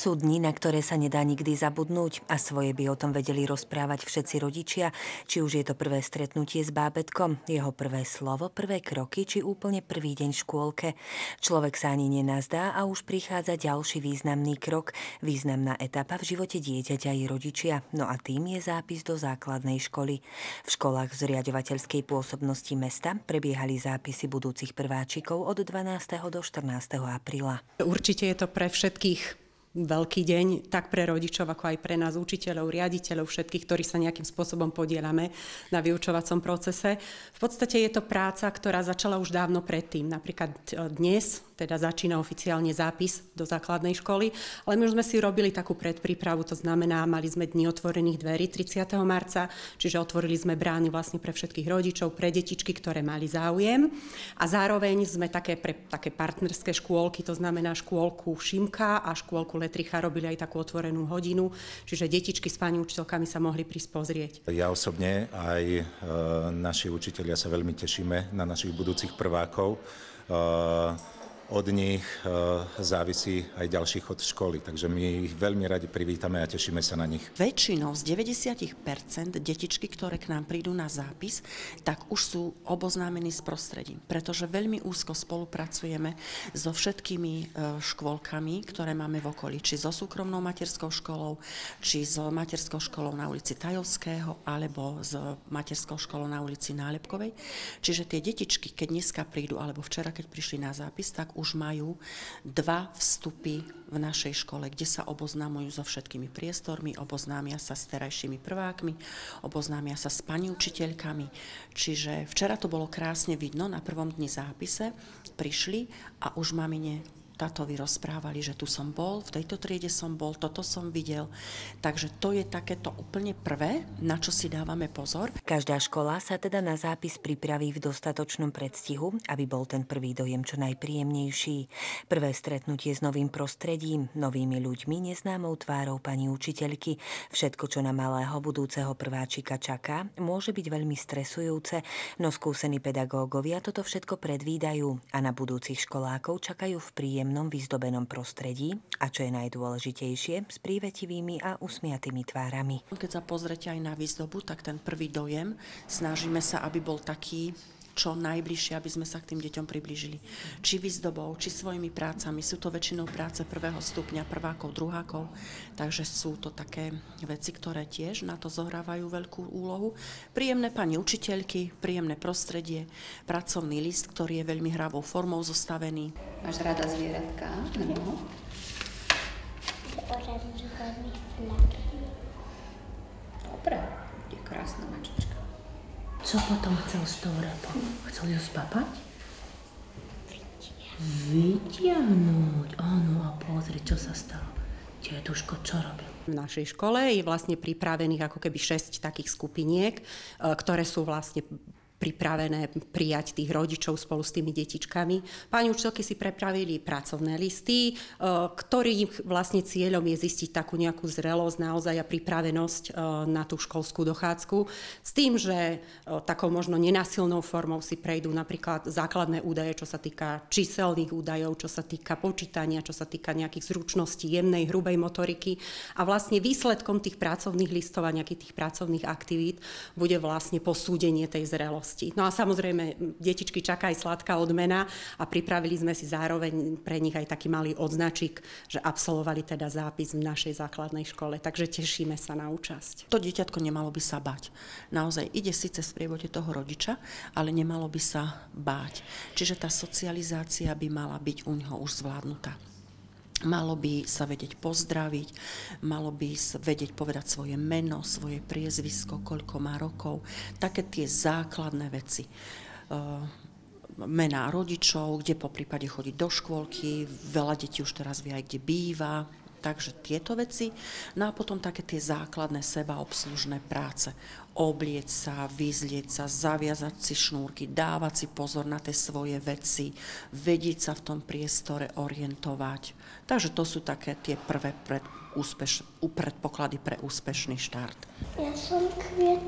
Sú dni, na ktoré sa nedá nikdy zabudnúť a svoje by o tom vedeli rozprávať všetci rodičia, či už je to prvé stretnutie s bábätkom, jeho prvé slovo, prvé kroky, či úplne prvý deň v škôlke. Človek sa ani nenazdá a už prichádza ďalší významný krok, významná etapa v živote dieťaťa i rodičia, no a tým je zápis do základnej školy. V školách v zriaďovateľskej pôsobnosti mesta prebiehali zápisy budúcich prváčikov od 12. do 14. apríla. Určite je to pre všetkých veľký deň, tak pre rodičov, ako aj pre nás, učiteľov, riaditeľov, všetkých, ktorí sa nejakým spôsobom podielame na vyučovacom procese. V podstate je to práca, ktorá začala už dávno predtým. Napríklad dnes teda začína oficiálne zápis do základnej školy, ale my už sme si robili takú predprípravu, to znamená, mali sme dni otvorených dverí 30. marca, čiže otvorili sme brány vlastne pre všetkých rodičov, pre detičky, ktoré mali záujem. A zároveň sme také partnerské škôlky, to znamená škôlku Šimka a škôlku Letricha robili aj takú otvorenú hodinu, čiže detičky s pani učiteľkami sa mohli prísť pozrieť. Ja osobne aj naši učitelia sa veľmi tešíme na našich budúcich prvákov. Od nich závisí aj ďalší chod školy, takže my ich veľmi radi privítame a tešíme sa na nich. Väčšinou z 90% detičky, ktoré k nám prídu na zápis, tak už sú oboznámení s prostredím, pretože veľmi úzko spolupracujeme so všetkými škôlkami, ktoré máme v okolí, či so súkromnou materskou školou, či s materskou školou na ulici Tajovského, alebo s materskou školou na ulici Nálepkovej. Čiže tie detičky, keď dneska prídu, alebo včera, keď prišli na zápis, tak už majú 2 vstupy v našej škole, kde sa oboznámujú so všetkými priestormi, oboznámia sa s terajšími prvákmi, oboznámia sa s pani učiteľkami. Čiže včera to bolo krásne vidno, na prvom dni zápise prišli a už mamine tátovi rozprávali, že tu som bol, v tejto triede som bol, toto som videl. Takže to je takéto úplne prvé, na čo si dávame pozor. Každá škola sa teda na zápis pripraví v dostatočnom predstihu, aby bol ten prvý dojem čo najpríjemnejší. Prvé stretnutie s novým prostredím, novými ľuďmi, neznámou tvárou pani učiteľky. Všetko, čo na malého budúceho prváčika čaká, môže byť veľmi stresujúce, no skúsení pedagógovia toto všetko predvídajú a na budúcich školákov čakajú v príjemnom vyzdobenom prostredí a čo je najdôležitejšie, s prívetivými a usmiatými tvárami. Keď sa pozrete aj na výzdobu, tak ten prvý dojem snažíme sa, aby bol taký čo najbližšie, aby sme sa k tým deťom priblížili. Či výzdobou, či svojimi prácami. Sú to väčšinou práce prvého stupňa, prvákov, druhákov. Takže sú to také veci, ktoré tiež na to zohrávajú veľkú úlohu. Príjemné pani učiteľky, príjemné prostredie, pracovný list, ktorý je veľmi hravou formou zostavený. Máš rada zvieratka? No. Dobre, je krásna mačička. Co potom chcel s tou repou? Chcel ju spapať? Vytiahnuť. Áno, a pozri, čo sa stalo. Deduško, čo robil? V našej škole je vlastne pripravených ako keby 6 takých skupiniek, ktoré sú vlastne pripravené prijať tých rodičov spolu s tými detičkami. Pani učiteľky si pripravili pracovné listy, ktorým vlastne cieľom je zistiť takú nejakú zrelosť naozaj a pripravenosť na tú školskú dochádzku. S tým, že takou možno nenásilnou formou si prejdú napríklad základné údaje, čo sa týka číselných údajov, čo sa týka počítania, čo sa týka nejakých zručností, jemnej, hrubej motoriky. A vlastne výsledkom tých pracovných listov a nejakých tých pracovných aktivít bude vlastne posúdenie tej zrelosti. No a samozrejme, detičky čaká aj sladká odmena a pripravili sme si zároveň pre nich aj taký malý odznačík, že absolvovali teda zápis v našej základnej škole. Takže tešíme sa na účasť. To dieťatko nemalo by sa báť. Naozaj ide síce v sprievode toho rodiča, ale nemalo by sa báť. Čiže tá socializácia by mala byť u neho už zvládnutá. Malo by sa vedieť pozdraviť, malo by sa vedieť povedať svoje meno, svoje priezvisko, koľko má rokov. Také tie základné veci. Mená rodičov, kde po prípade chodí do škôlky, veľa detí už teraz vie aj, kde býva. Takže tieto veci. No a potom také tie základné sebaobslužné práce. Oblieť sa, vyzlieť sa, zaviazať si šnúrky, dávať si pozor na tie svoje veci, vedieť sa v tom priestore orientovať. Takže to sú také tie prvé predpoklady pre úspešný štart. Ja som kviet.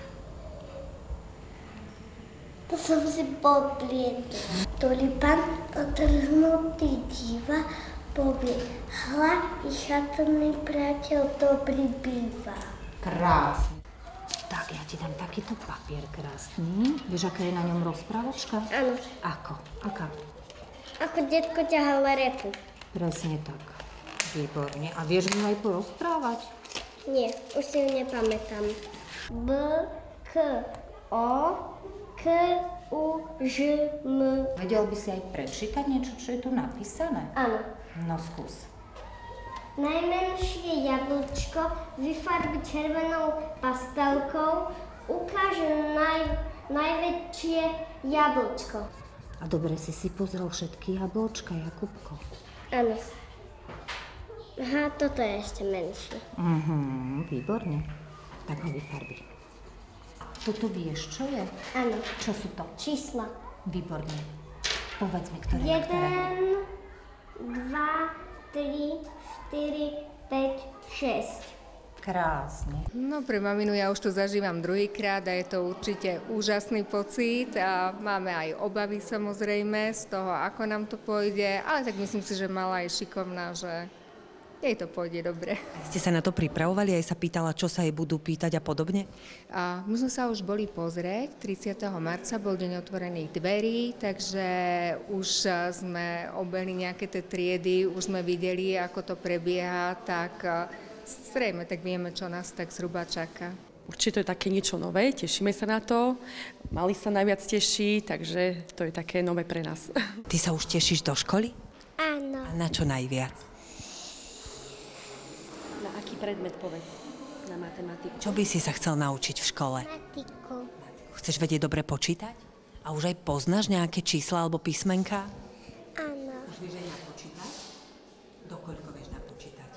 To som si poplietla. Tulipán otrhnutý díva, povie, hľa i šatrný priateľ dobrý býva. Krásne. Tak, ja ti dám takýto papier krásny. Vieš, aká je na ňom rozprávačka? Áno, Ako? Aká? ako detko ťahal repu. Presne tak. Výborne. A vieš mi aj porozprávať? Nie, už si ju nepamätám. B, K, O, K, U, Ž, M. Vedel by si aj prečítať niečo, čo je tu napísané? Áno. No skús. Najmenšie jablčko vyfarbi červenou pastelkou, ukáže najväčšie jablčko. A dobre si pozrel všetky jablčka, Jakubko. Áno. Aha, toto je ešte menšie. Výborne. Tak ho vyfarbi. Toto vieš, čo je? Áno. Čo sú to? Čísla. Výborne. Povedz mi, ktoré 1, na ktoré. 2, 3, 4, 5, 6. Krásne. No pre maminu ja už tu zažívam druhýkrát a je to určite úžasný pocit a máme aj obavy samozrejme z toho, ako nám to pôjde, ale tak myslím si, že malá je šikovná, že jej to pôjde dobre. Ste sa na to pripravovali? Aj sa pýtala, čo sa jej budú pýtať a podobne? A my sme sa už boli pozrieť, 30. marca bol deň otvorených dverí, takže už sme obehli nejaké tie triedy, už sme videli, ako to prebieha, tak zrejme tak vieme, čo nás tak zhruba čaká. Určite to je také niečo nové, tešíme sa na to. Mali sa najviac teší, takže to je také nové pre nás. Ty sa už tešíš do školy? Áno. A na čo najviac? Na aký predmet povedz? Na matematiku? Čo by si sa chcel naučiť v škole? Matiku. Chceš vedieť dobre počítať? A už aj poznáš nejaké čísla alebo písmenka? Áno. Už vieš aj napočítať? Dokoľko vieš napočítať?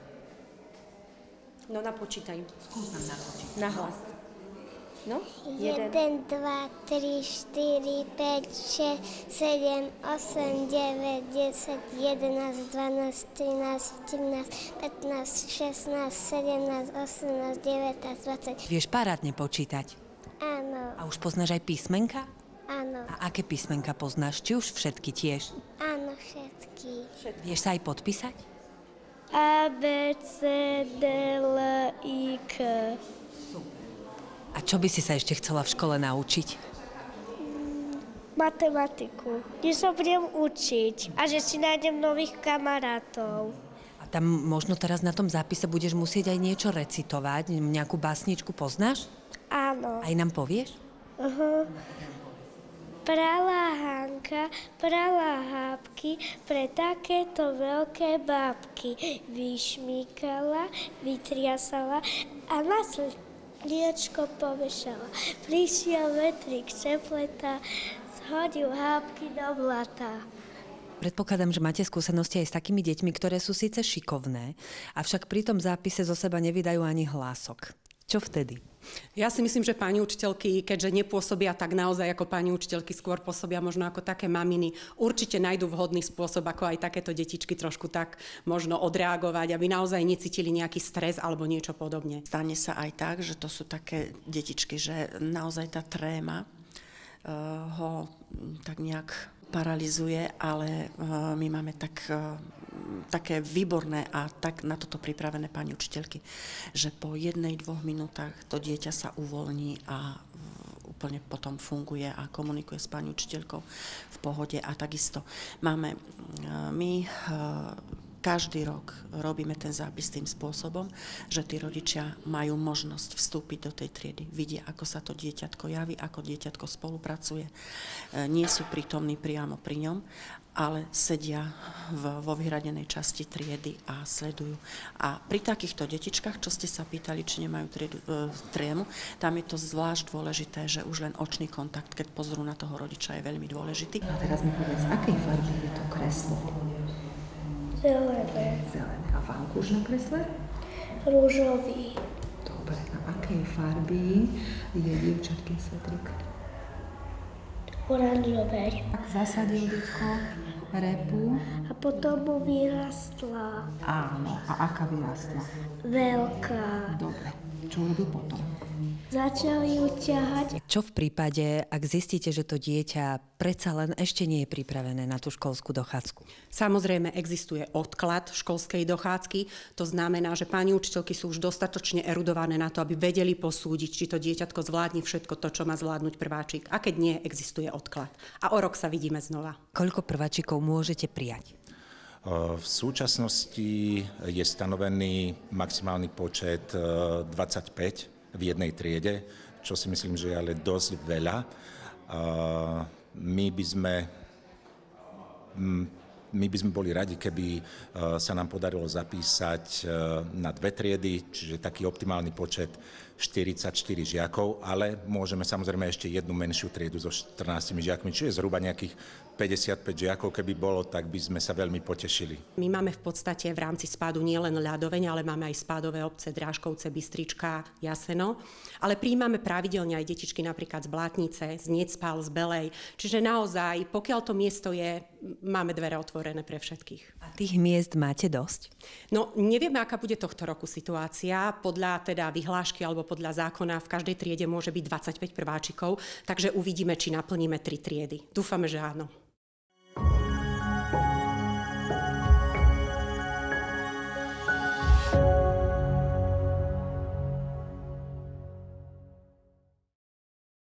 No napočítaj. Skús nám napočítať. Nahlas. No? 1, 2, 3, 4, 5, 6, 7, 8, 9, 10, 11, 12, 13, 14, 15, 16, 17, 18, 19, 20. Vieš parádne počítať. Áno, A už poznáš aj písmenka? áno, A aké písmenka poznáš? Či už všetky tiež? áno, všetky. Vieš sa aj podpísať? A, B, C, D, L, I, K. A čo by si sa ešte chcela v škole naučiť? Matematiku. Že sa budem učiť a že si nájdem nových kamarátov. A tam možno teraz na tom zápise budeš musieť aj niečo recitovať, nejakú básničku poznáš? Áno. Aj nám povieš? Prala Hanka, prala hápky pre takéto veľké bábky. Vyšmýkala, vytriasala a na sliečko povešala. Prišiel vetrik šepleta, zhodil hápky do blata. Predpokladám, že máte skúsenosti aj s takými deťmi, ktoré sú síce šikovné, avšak pri tom zápise zo seba nevydajú ani hlások. Čo vtedy? Ja si myslím, že pani učiteľky, keďže nepôsobia tak naozaj ako pani učiteľky, skôr pôsobia možno ako také maminy, určite nájdú vhodný spôsob, ako aj takéto detičky trošku tak možno odreagovať, aby naozaj necítili nejaký stres alebo niečo podobne. Stane sa aj tak, že to sú také detičky, že naozaj tá tréma ho tak nejak paralizuje, ale my máme také výborné a tak na toto pripravené pani učiteľky, že po 1-2 minútach to dieťa sa uvoľní a úplne potom funguje a komunikuje s pani učiteľkou v pohode. A takisto máme my každý rok robíme ten zápis tým spôsobom, že tí rodičia majú možnosť vstúpiť do tej triedy. Vidia, ako sa to dieťatko javí, ako dieťatko spolupracuje. Nie sú prítomní priamo pri ňom, ale sedia vo vyhradenej časti triedy a sledujú. A pri takýchto detičkách, čo ste sa pýtali, či nemajú trému, tam je to zvlášť dôležité, že už len očný kontakt, keď pozrú na toho rodiča, je veľmi dôležitý. A teraz mi povedz, akej farby je to kreslo? Zelené. Zelené. A Vánku už nakresle? Rúžový. Dobre. A akej farby je dievčatký svetrik? Oranžové. Zasadil detko repu. A potom mu vyrastla. Áno. A aká vyrastla? Veľká. Dobre. Čo robil potom? Začali ju ťahať. Čo v prípade, ak zistíte, že to dieťa predsa len ešte nie je pripravené na tú školskú dochádzku? Samozrejme existuje odklad školskej dochádzky, to znamená, že pani učiteľky sú už dostatočne erudované na to, aby vedeli posúdiť, či to dieťatko zvládne všetko to, čo má zvládnuť prváčik. A keď nie, existuje odklad. A o rok sa vidíme znova. Koľko prváčikov môžete prijať? V súčasnosti je stanovený maximálny počet 25 v jednej triede, čo si myslím, že je ale dosť veľa. My by sme boli radi, keby sa nám podarilo zapísať na 2 triedy, čiže taký optimálny počet 44 žiakov, ale môžeme samozrejme ešte jednu menšiu triedu so 14 žiakmi, čiže zhruba nejakých 55 žiakov, keby bolo, tak by sme sa veľmi potešili. My máme v podstate v rámci spádu nielen ľadoveň, ale máme aj spádové obce Drážkovce, Bystrička, Jaseno, ale prijímame pravidelne aj detičky napríklad z Blátnice, z Necpal, z Belej, čiže naozaj, pokiaľ to miesto je, máme dvere otvorené pre všetkých. A tých miest máte dosť? No, nevieme, aká bude tohto roku situácia. Podľa teda vyhlášky alebo podľa zákona v každej triede môže byť 25 prváčikov, takže uvidíme, či naplníme 3 triedy. Dúfame, že áno.